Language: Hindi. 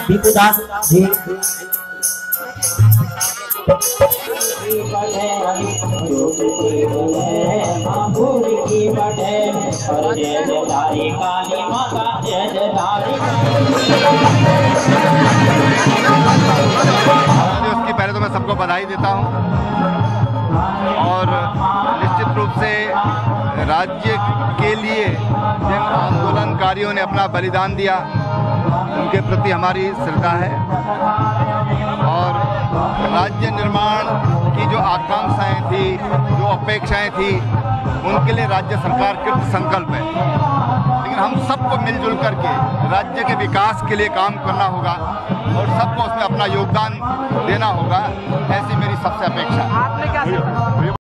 दीपुदास जी उसकी पहले तो मैं सबको बधाई देता हूँ और निश्चित रूप से राज्य के लिए जिन आंदोलनकारियों ने अपना बलिदान दिया उनके प्रति हमारी श्रद्धा है और राज्य निर्माण की जो आकांक्षाएं थी, जो अपेक्षाएं थी, उनके लिए राज्य सरकार कृत संकल्प है। लेकिन हम सबको मिलजुल करके राज्य के विकास के लिए काम करना होगा और सबको उसमें अपना योगदान देना होगा, ऐसी मेरी सबसे अपेक्षा है।